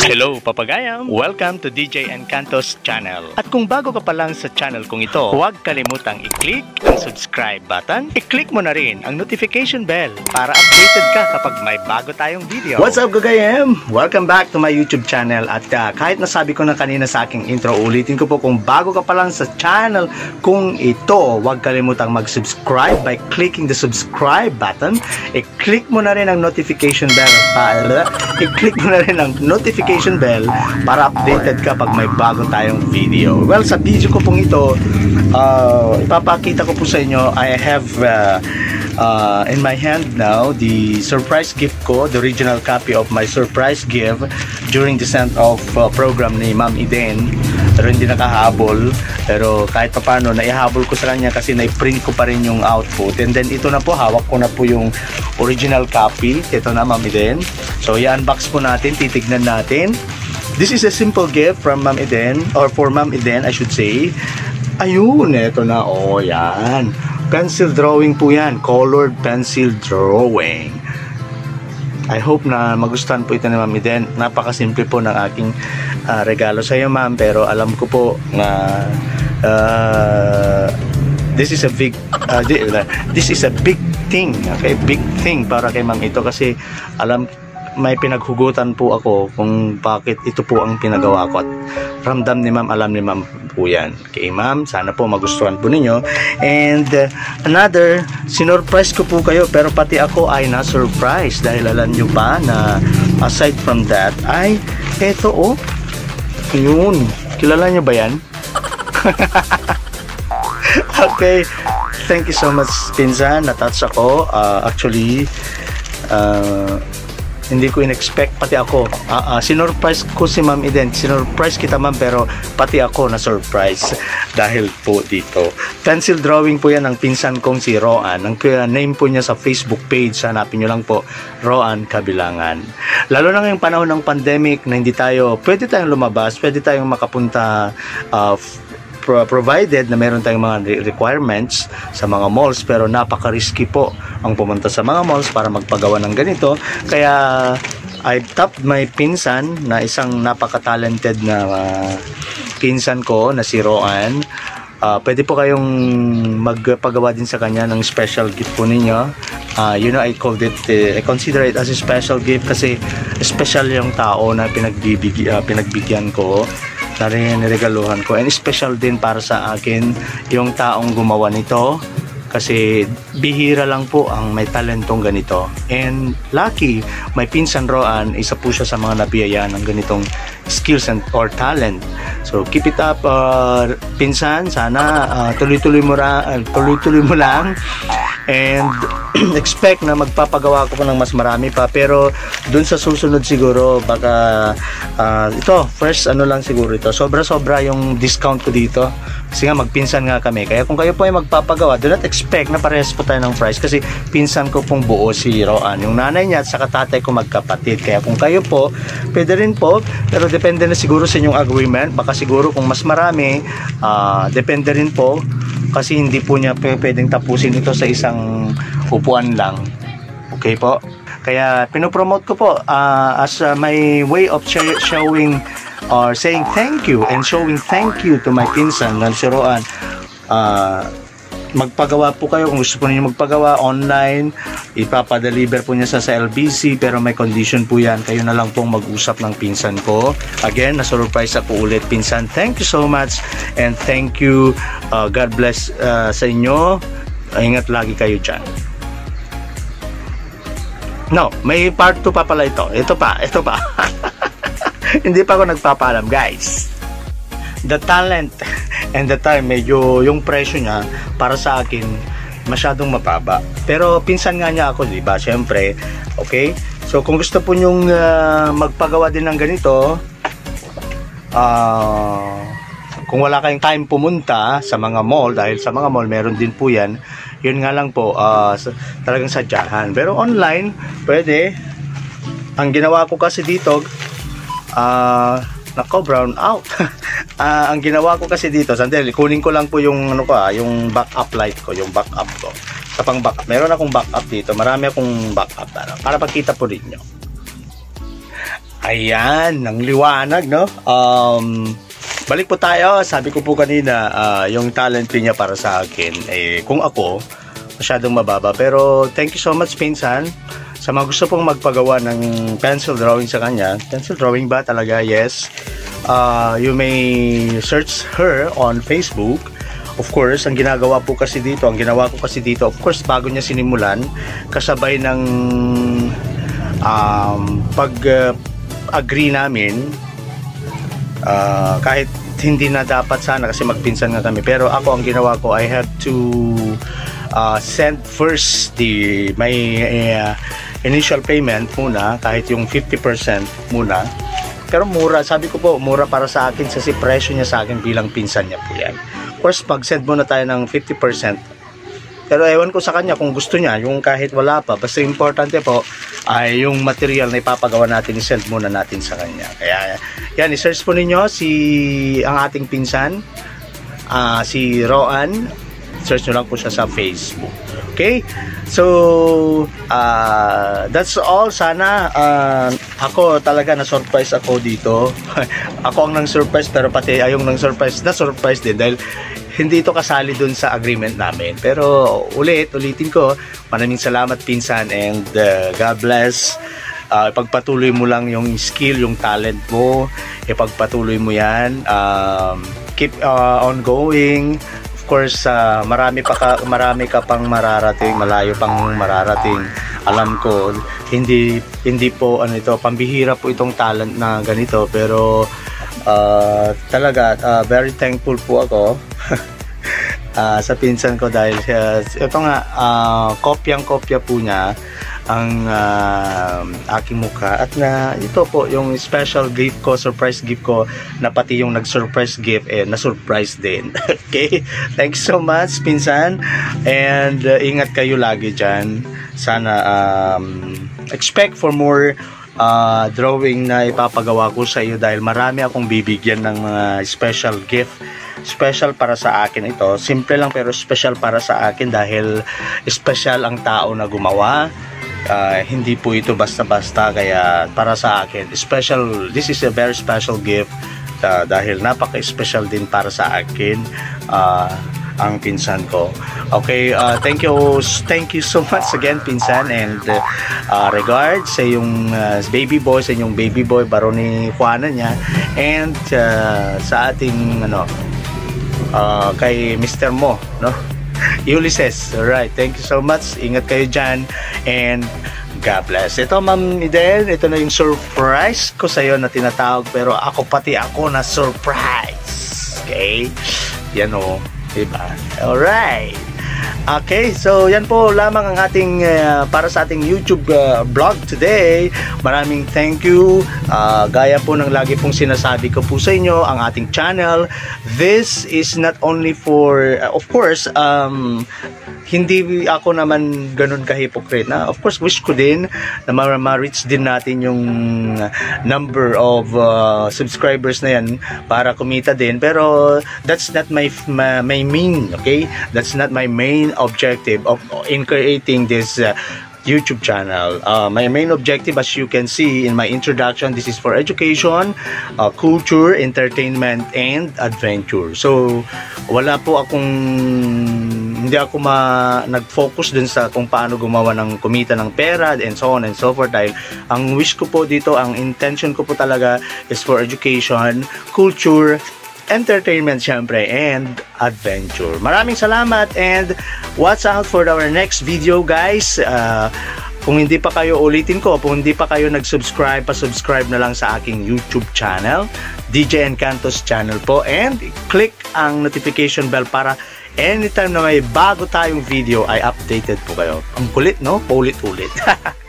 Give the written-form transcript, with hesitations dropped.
Hello Papagayam! Welcome to DJ Encanto's channel. At kung bago ka pa lang sa channel kong ito, huwag kalimutang i-click ang subscribe button. I-click mo na rin ang notification bell para updated ka kapag may bago tayong video. What's up Gagayam? Welcome back to my YouTube channel. At kahit nasabi ko na kanina sa aking intro, ulitin ko po, kung bago ka pa lang sa channel kung ito, huwag kalimutang mag-subscribe by clicking the subscribe button. I-click mo na rin ang notification bell i-click mo na rin ang notification bell para updated ka pag may bago tayong video. Well, sa video ko pong ito, ipapakita ko po sa inyo, I have in my hand now the surprise gift ko, the original copy of my surprise gift during the send-off program ni Ma'am Eden. Pero hindi nakahabol, pero kahit pa paano naihabol ko sa kanya kasi na-print ko pa rin yung output. And then ito na po, hawak ko na po yung original copy. Ito na, Ma'am Eden. So i-unbox po natin, titignan natin. This is a simple gift from Ma'am Eden, or for Ma'am Eden I should say. Ayun, ito na, oh yan, pencil drawing po yan, colored pencil drawing. I hope na magustuhan po ito ni Ma'am Eden. Napakasimple po ng aking regalo sa iyo, ma'am, pero alam ko po na this is a big thing, okay, big thing para kay ma'am ito, kasi may pinaghugutan po ako kung bakit ito po ang pinagawa ko, at ramdam ni ma'am, alam ni ma'am po yan. Okay ma'am, sana po magustuhan po ninyo. And another, sinurprise ko po kayo, pero pati ako ay na-surprise dahil alam nyo ba na aside from that ay eto, oh, yun, kilala nyo ba yan? Okay, thank you so much pinsan, na-touch ako. Actually hindi ko in-expect, pati ako sinurprise ko si Ma'am Eden, sinurprise kita ma'am, pero pati ako na-surprise dahil po dito. Pencil drawing po yan ng pinsan kong si Roan. Ang name po niya sa Facebook page, hanapin nyo lang po, Roan Kabilangan. Lalo na ngayong panahon ng pandemic na hindi tayo, pwede tayong lumabas, pwede tayong makapunta, provided na meron tayong mga requirements sa mga malls, pero napaka-risky po ang pumunta sa mga malls para magpagawa ng ganito. Kaya I tapped my pinsan na isang napaka-talented na pinsan ko na si Roan. Pwede po kayong magpagawa din sa kanya ng special gift po ninyo. You know, I consider it as a special gift kasi special yung tao na pinagbigyan ko, na rin niregaluhan ko, and special din para sa akin yung taong gumawa nito, kasi bihira lang po ang may talentong ganito, and lucky may pinsan Roan, isa po siya sa mga nabiyayaan ng ganitong skills and or talent. So keep it up, pinsan, sana tuloy-tuloy mo lang, and expect na magpapagawa ko pa ng mas marami pa, pero dun sa susunod siguro baka ito first lang siguro ito, sobra yung discount ko dito kasi nga magpinsan nga kami. Kaya kung kayo po ay magpapagawa, do not expect na parehas po tayo ng price, kasi pinsan ko pong buo si Roan, yung nanay niya at saka tatay ko magkapatid. Kaya kung kayo po, pwede rin po, pero depende na siguro sa inyong agreement. Baka siguro kung mas marami, depende rin po, kasi hindi po niya pwedeng tapusin ito sa isang upuan lang. Okay po? Kaya pinopromote ko po as my way of showing or saying thank you and showing thank you to my pinsan na si Roan. Magpagawa po kayo kung gusto po niyo magpagawa online, ipapadeliver po niya sa LBC, pero may condition po yan. Kayo na lang pong mag-usap ng pinsan ko. Again, na-surprise ako ulit, pinsan. Thank you so much and thank you. God bless sa inyo. Ingat lagi kayo dyan. No, may part 2 pa pala ito. Ito pa. Hindi pa ako nagpapaalam, guys. The talent and the time, medyo yung presyo niya para sa akin masyadong mababa. Pero pinsan nga niya ako, di ba? Siyempre, okay? So kung gusto po nyong magpagawa din ng ganito, kung wala kayong time pumunta sa mga mall, dahil sa mga mall meron din po yan, yun nga lang po, talagang sadyahan. Pero online, pwede. Ang ginawa ko kasi dito, nako, brown out. Ang ginawa ko kasi dito, sandali, kunin ko lang po yung yung backup light ko, yung backup ko. Sa pang backup, meron akong backup dito. Marami akong backup para pagkita po rin nyo. Ayan, ang liwanag, no? Balik po tayo. Sabi ko po kanina, yung talent fee niya para sa akin, kung ako, masyadong mababa. Pero thank you so much, pinsan. Sa mga gusto pong magpagawa ng pencil drawing sa kanya. Pencil drawing ba talaga? Yes. You may search her on Facebook. Of course, ang ginagawa po kasi dito, of course, bago niya sinimulan, kasabay ng pag-agree namin, kahit hindi na dapat sana kasi magpinsan nga kami, pero ako ang ginawa ko, I have to send first my initial payment muna, kahit yung 50% muna. Pero mura, sabi ko po, mura para sa akin kasi presyo niya sa akin bilang pinsan niya po yan. Of course, pag-send muna tayo ng 50%. Pero ewan ko sa kanya kung gusto niya, yung kahit wala pa. Basta importante po ay yung material na ipapagawa natin, i-send muna natin sa kanya. Kaya yan, i-search po ninyo ang ating pinsan, si Roan. Search nyo lang po siya sa Facebook. Okay? So, that's all. Sana, ako talaga na-surprise ako dito. Ako ang nang-surprise, pero pati ayong nang-surprise, na-surprise din dahil hindi ito kasali dun sa agreement namin. Pero ulitin ko, maraming salamat pinsan, and God bless. Ipagpatuloy mo lang yung skill, yung talent mo. Ipagpatuloy mo yan. Keep on going. Of course, marami ka pang mararating, malayo pang mararating. Alam ko, hindi po pambihira po itong talent na ganito, pero talaga very thankful po ako sa pinsan ko dahil ito nga, kopyang-kopya po niya ang aking mukha, at ito po yung special gift ko, surprise gift ko, na pati yung nag-surprise gift na-surprise din. Okay, thanks so much pinsan, and ingat kayo lagi dyan. Sana expect for more drawing na ipapagawa ko sa iyo dahil marami akong bibigyan ng special gift. Special para sa akin ito. Simple lang pero special para sa akin dahil special ang tao na gumawa. Hindi po ito basta-basta, kaya para sa akin special. This is a very special gift dahil napaka-special din para sa akin ang pinsan ko. Okay, thank you so much again pinsan, and regards sa yung baby boy, sa inyong baby boy Baroni Juana niya, and sa ating kay Mr. Mo, no? Ulysses. Alright, thank you so much. Ingat kayo dyan, and God bless. Ito, Ma'am Eden, ito na yung surprise ko sa'yo na tinatawag, pero pati ako na surprise. Okay? Yan o. Diba? Alright. Okay, so yan po lamang ang ating para sa ating YouTube vlog today. Maraming thank you. Gaya po ng lagi pong sinasabi ko po sa inyo, ang ating channel, this is not only for of course, hindi ako naman ganun ka-hypocrite na. Of course, wish ko din na ma-reach din natin yung number of subscribers na yan para kumita din. Pero that's not my main, okay? That's not my main objective in creating this YouTube channel. My main objective, as you can see in my introduction, this is for education, culture, entertainment, and adventure. So, hindi ako nag-focus dun sa kung paano gumawa ng kumita ng pera and so on and so forth, dahil ang wish ko po dito, ang intention ko po talaga is for education, culture, entertainment syempre, and adventure. Maraming salamat, and watch out for our next video, guys. Kung hindi pa kayo, ulitin ko, kung hindi pa kayo nag-subscribe, pa-subscribe na lang sa aking YouTube channel, DJ Encantos channel po, and click ang notification bell para anytime na may bago tayong video ay updated po kayo. Ang kulit, no? Paulit-ulit.